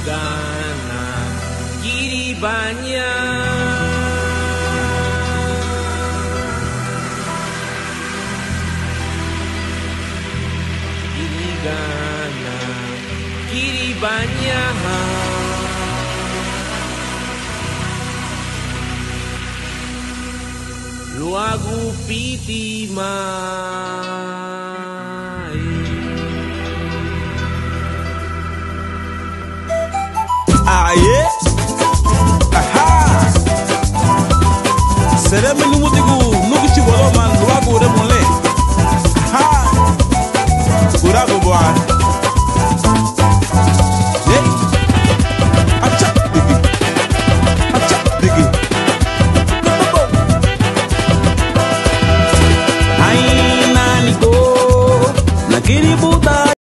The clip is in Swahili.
gana kiri banyak. Kiri gana kiri banyak. Luagu piti mai. Aye, aha. Será menino muito